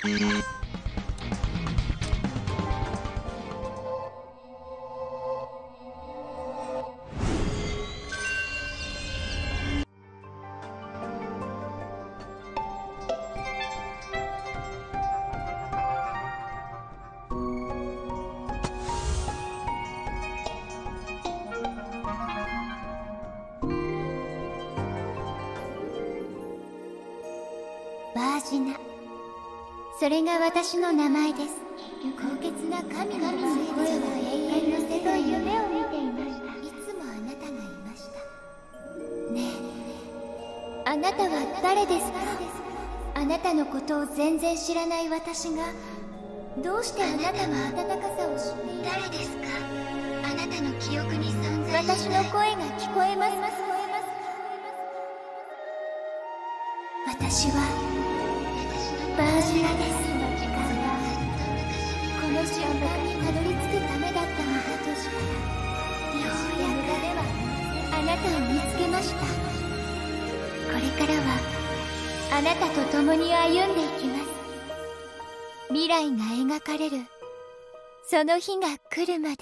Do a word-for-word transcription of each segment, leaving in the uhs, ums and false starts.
バージナ、それが私の名前です。高潔な神の声は永遠の世界の夢を見ていました。いつもあなたがいました。ねえ、あなたは誰ですか？あなたのことを全然知らない私がどうしてあなたの温かさを知っている？誰ですか？あなたの記憶に存在しない私の声が聞こえます。私はバージナです。この瞬間にたどり着くためだったのだとしたら、ようやくではあなたを見つけました。これからはあなたと共に歩んでいきます。未来が描かれるその日が来るまで。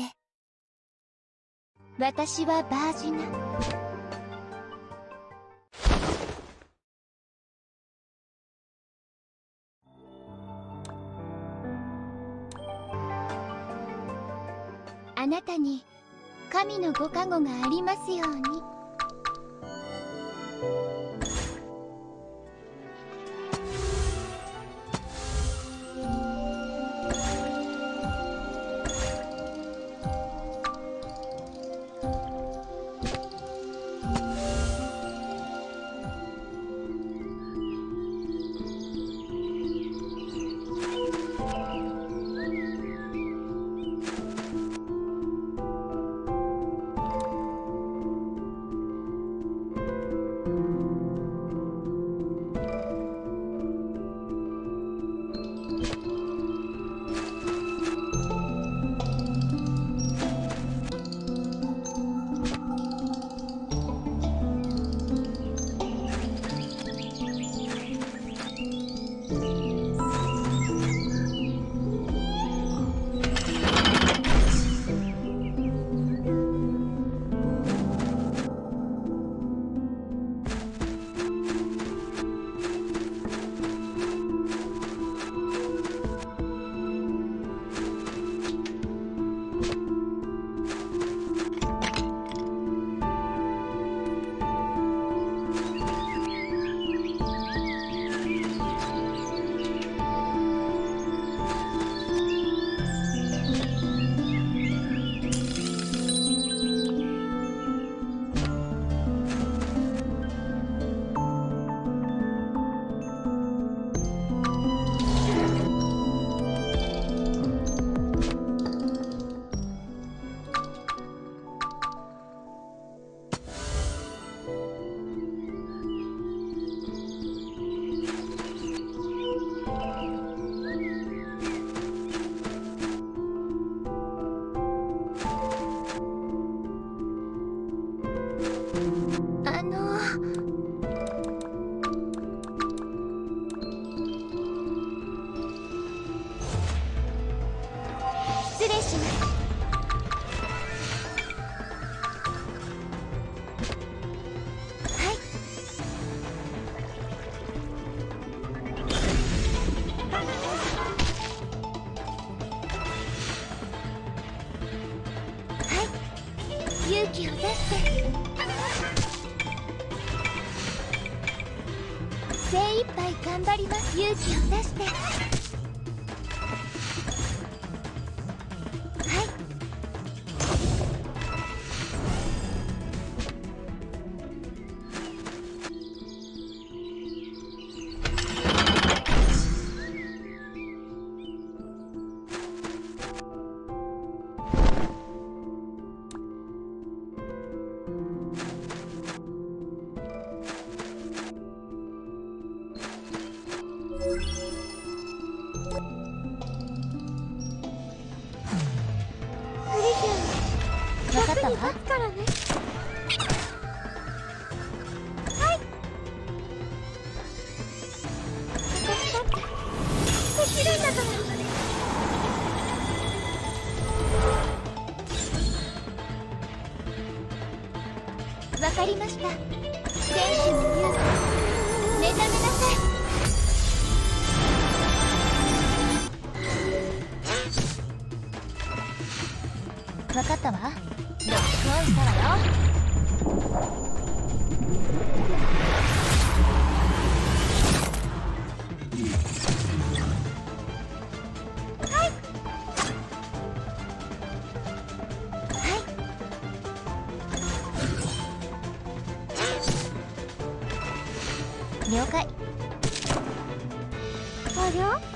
私はバージナ。あなたに神のご加護がありますように。勇気を出して精一杯頑張ります。勇気を出してからね。はい。私だってできる。 かりました。天使の勇気、目覚めなさい。分かったわ。ロックオンしたわよ。はいはい、了解。ありゃ？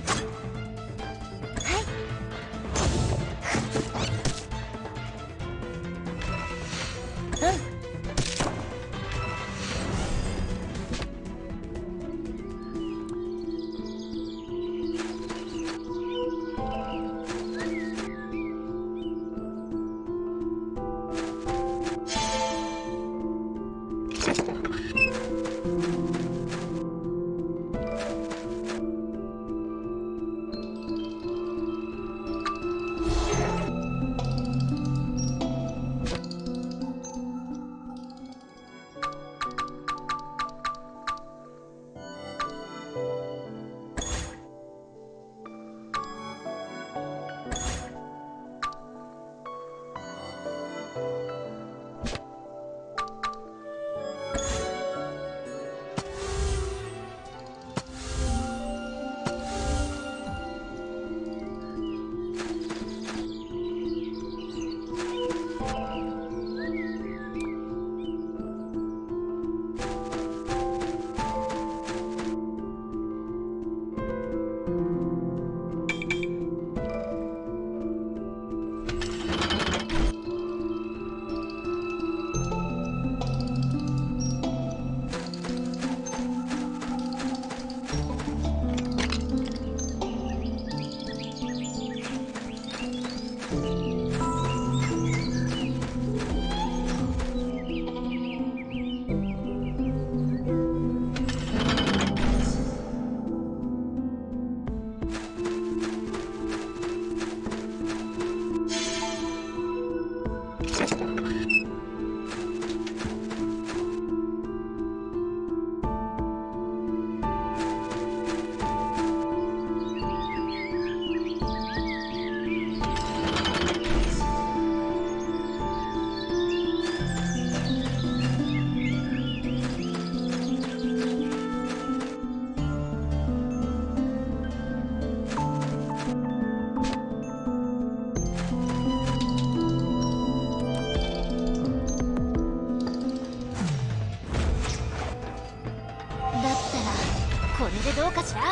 これでどうかしら。うん。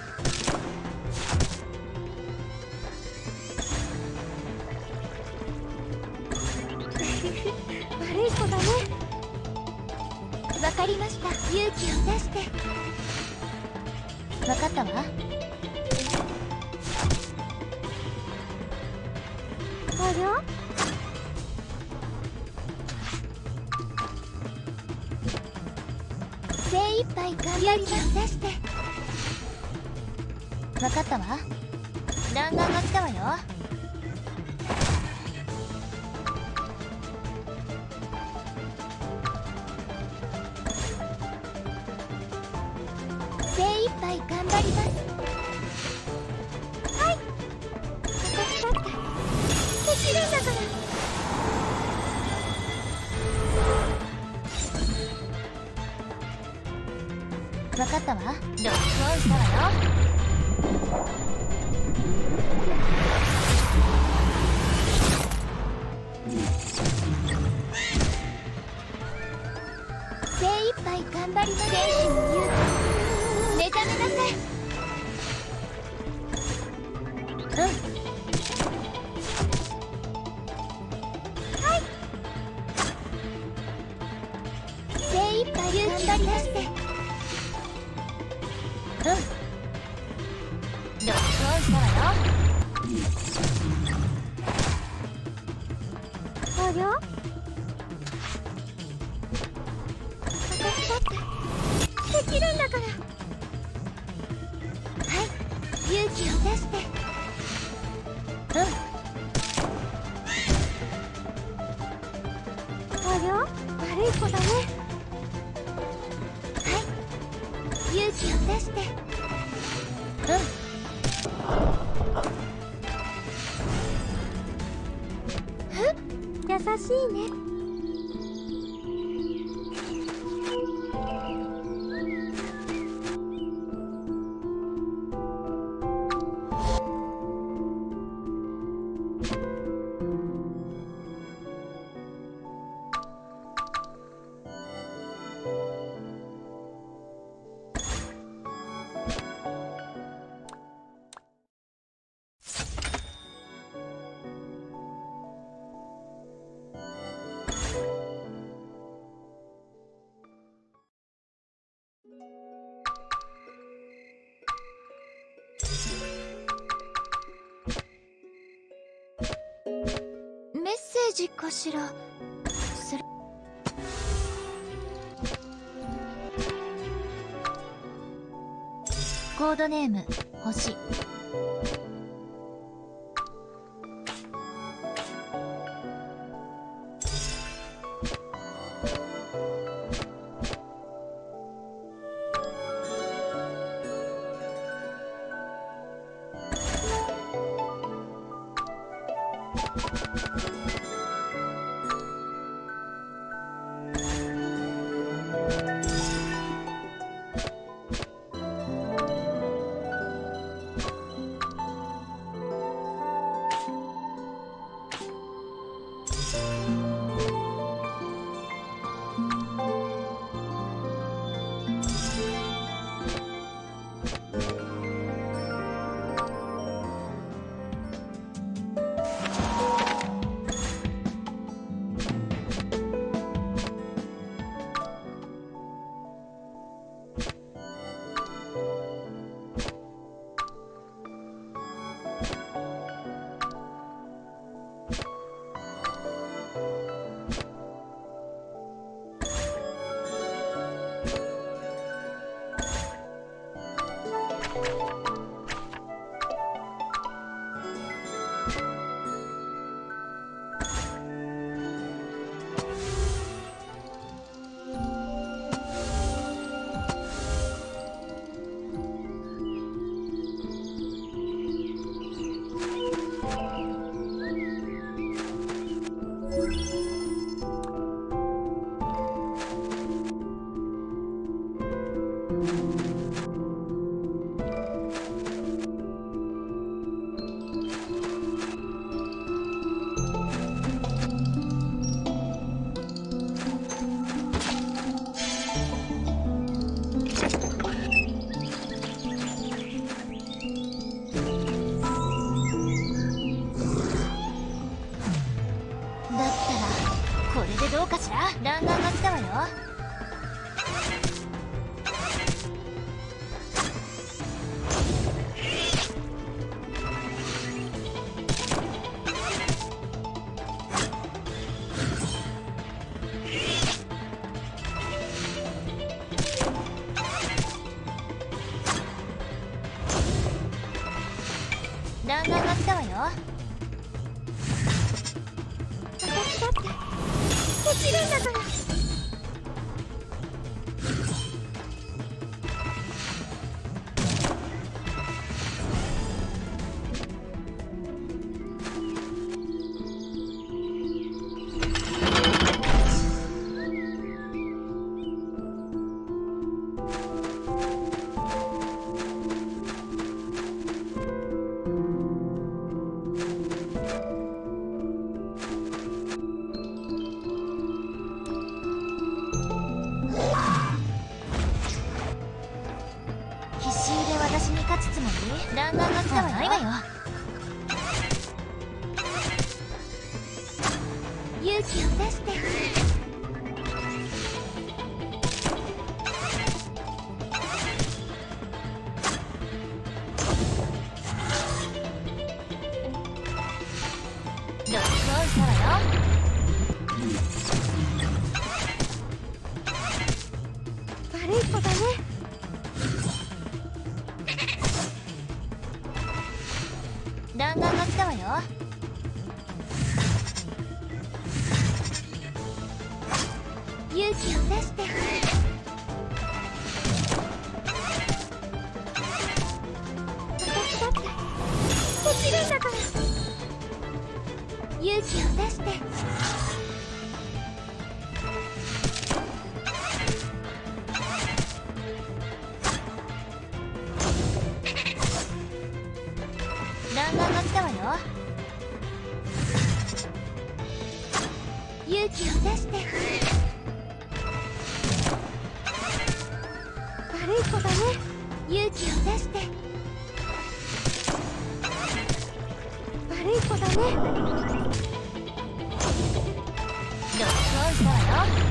悪い子だね。わかりました。勇気を出して。わかったわ。あら？精一杯頑張ります。出して。分かったわ。弾丸が来たわよ。精一杯頑張ります。はい。私だってできるんだから。分かったわ。ロックオンしたわよ。精一杯頑張ります。天使の勇気、目覚めなさい。うん。はい。精一杯頑張りまして。うん。ロックオンしたわよ。ありゃ？私だってできるんだから。はい、勇気を出して。うん。ありゃ？ 子だね。はい、勇気を出して。うん。優しいね。メッセージかしら。それコードネーム星。どうかしら。弾丸が来たわよ。弾丸が来たわよ。私だってできるんだから。私に勝つつもり？弾丸が来たわないわよ。勇気を出して。ロックオンしたわよ。悪い子だね。弾丸が来たわよ。 勇気を出して私だってできるんだから勇気を出して弾丸が来たわよ。勇気を出して悪い子だね。勇気を出して悪い子だね。どっちもいたわよ。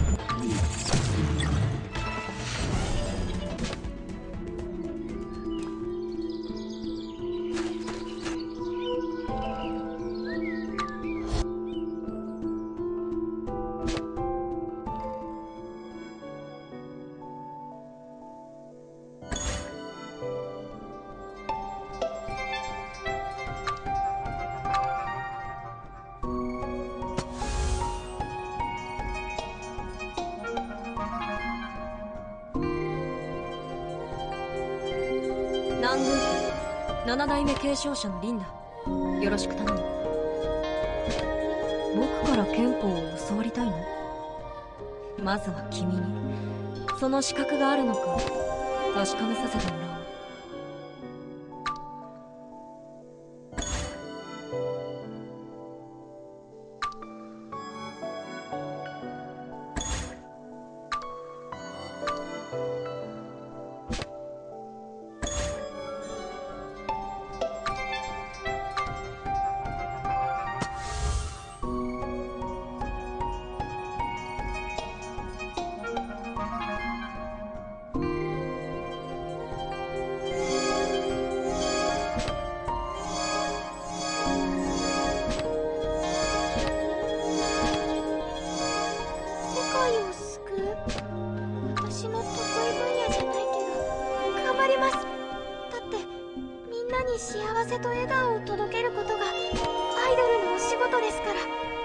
南宮家七代目継承者のリンだ。よろしく頼む。僕から憲法を教わりたいの？まずは君にその資格があるのか確かめさせてもらおう。 私の得意分野じゃないけど頑張ります。だってみんなに幸せと笑顔を届けることがアイドルのお仕事ですから。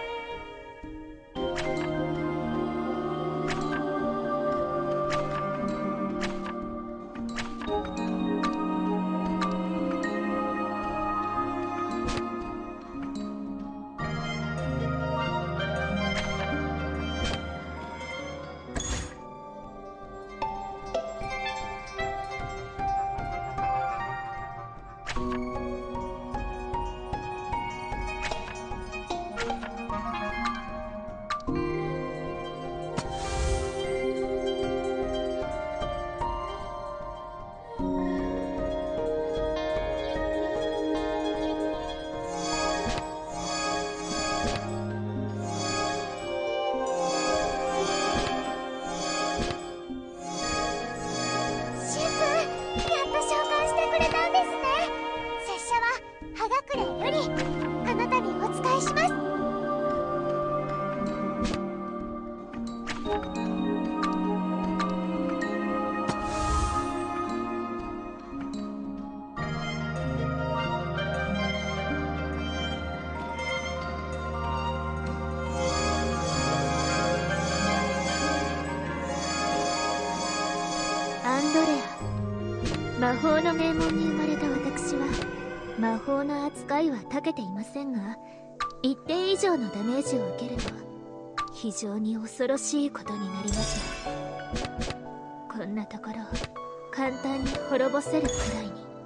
アンドレア、魔法の名門に生まれた私は魔法の扱いは長けていませんが、一定以上のダメージを受けると非常に恐ろしいことになりますわ。こんなところを簡単に滅ぼせるくらいに。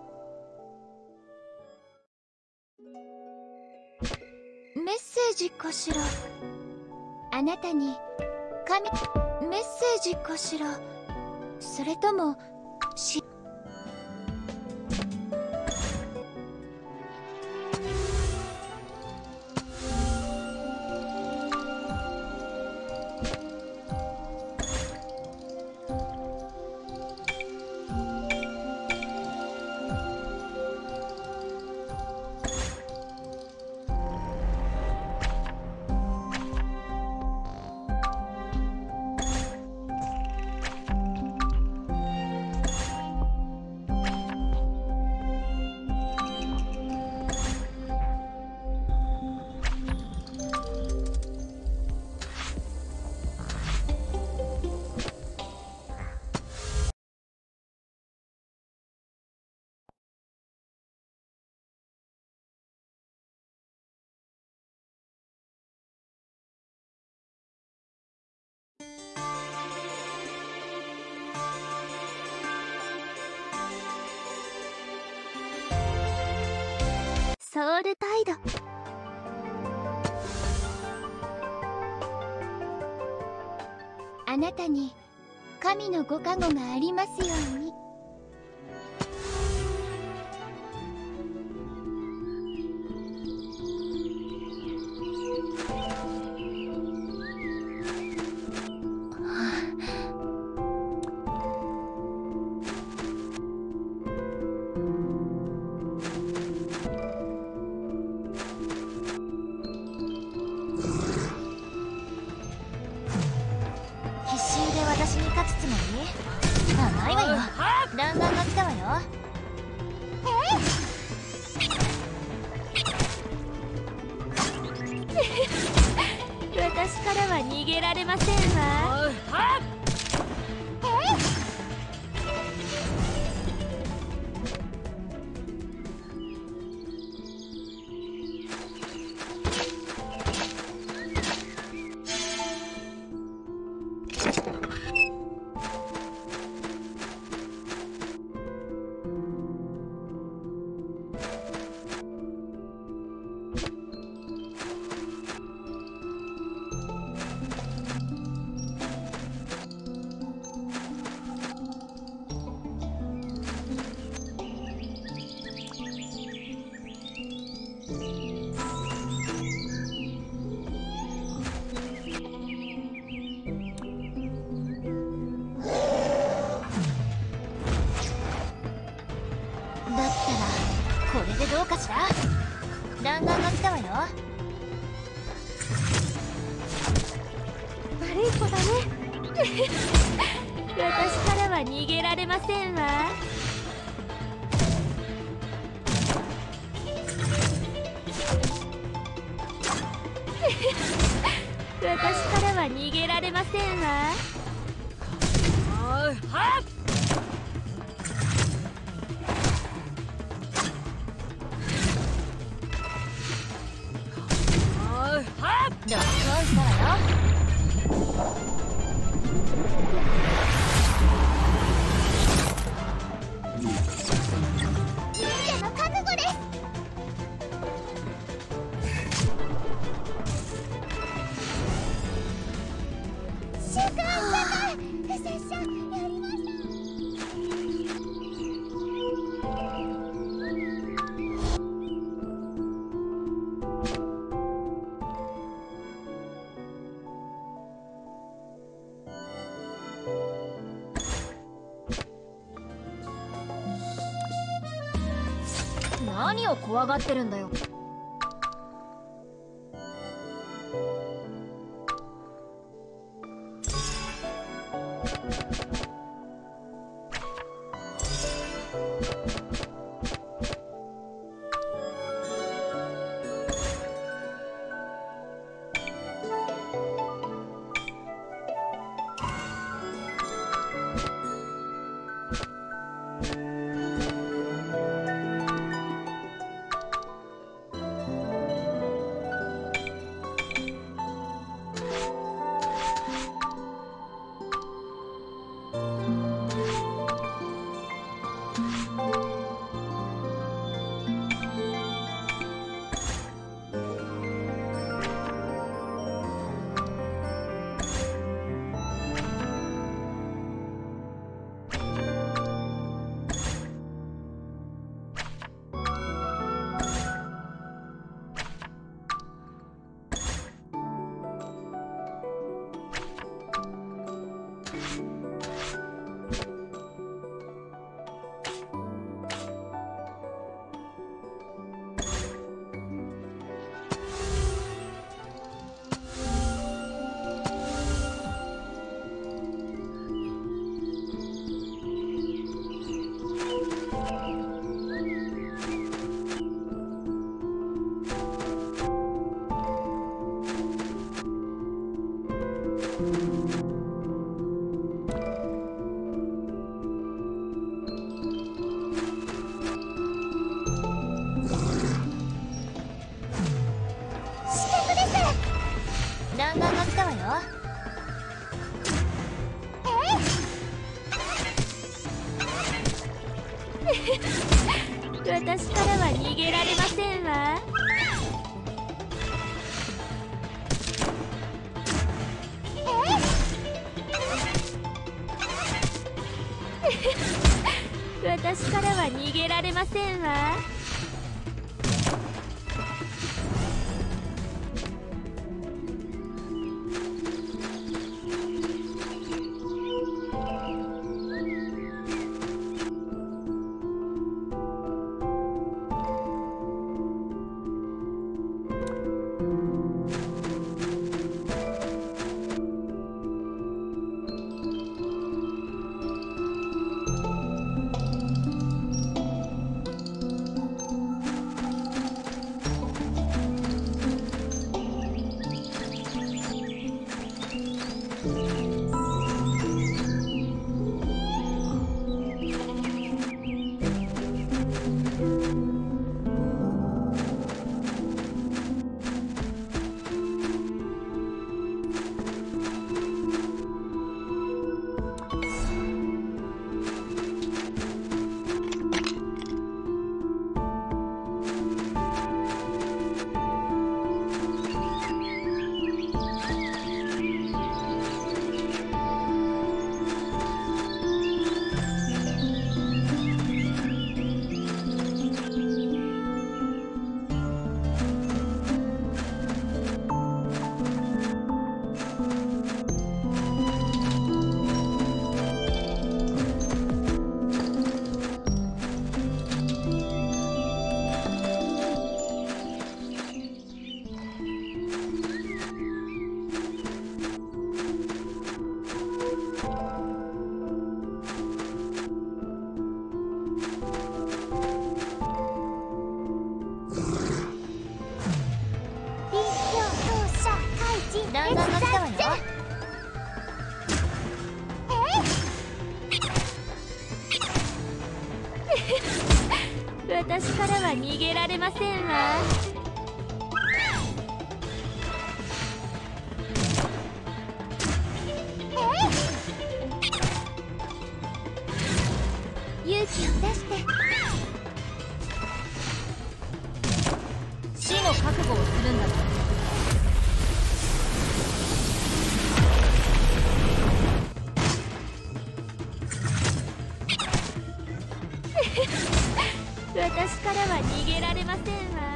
メッセージかしら。あなたに神メッセージかしら。それともしソウルタイド。あなたに神のご加護がありますように。 私に勝つつもり？甘いわよ。弾丸が来たわよ。 私からは逃げられませんわ。 これでどうかしら？弾丸が来たわよ。 悪い子だね。私からは逃げられませんわ。私からは逃げられませんわ。 ロックオンしたわよ。 忍者の覚悟です。シュカン様、不拙者やりました。 何を怖がってるんだよ。弾丸が来たわよ。 私からは逃げられませんわ。 私からは逃げられませんわ。弾丸が来たわよ。私からは逃げられませんわ。勇気を出して死の覚悟をするんだわ。私からは逃げられませんわ。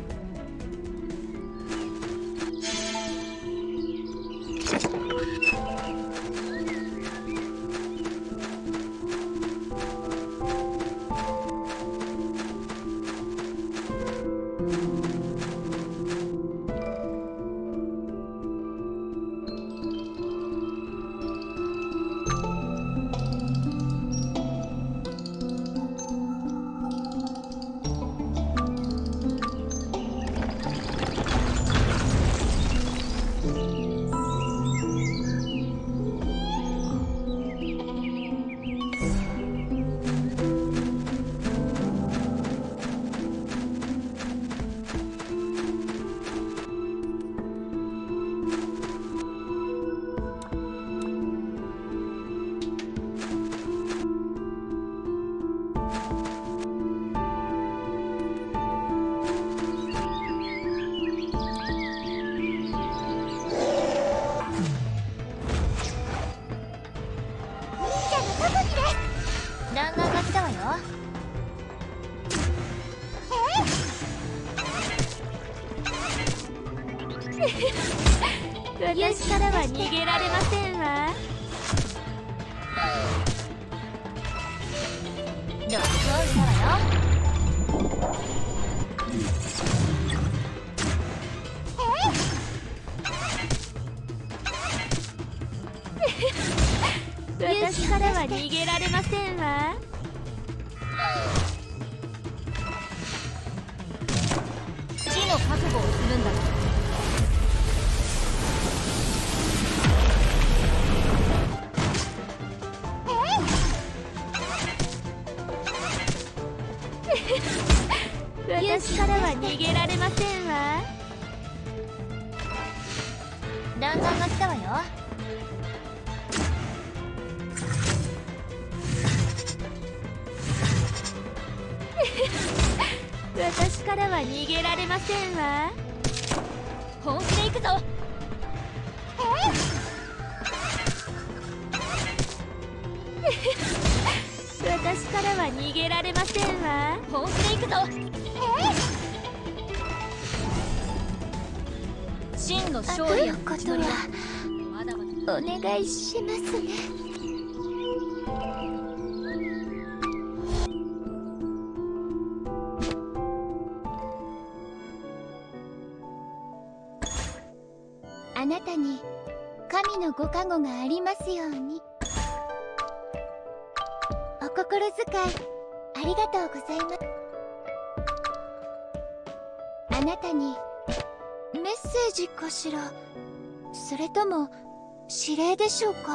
弾丸が来たわよ。私からは逃げられませんわ。どうぞ来たわよ。私からは逃げられませんわ。死の覚悟をするんだわ。私からは逃げられませんわ。弾丸が来たわよ。私からは逃げられませんわ。本気で行くぞ。 私からは逃げられませんわ。本気で行くぞ。真の勝利を勝ち取りだ。まだまだお願いしますね。あなたに神のご加護がありますように。お心遣いありがとうございます。あなたにメッセージかしら、それとも指令でしょうか。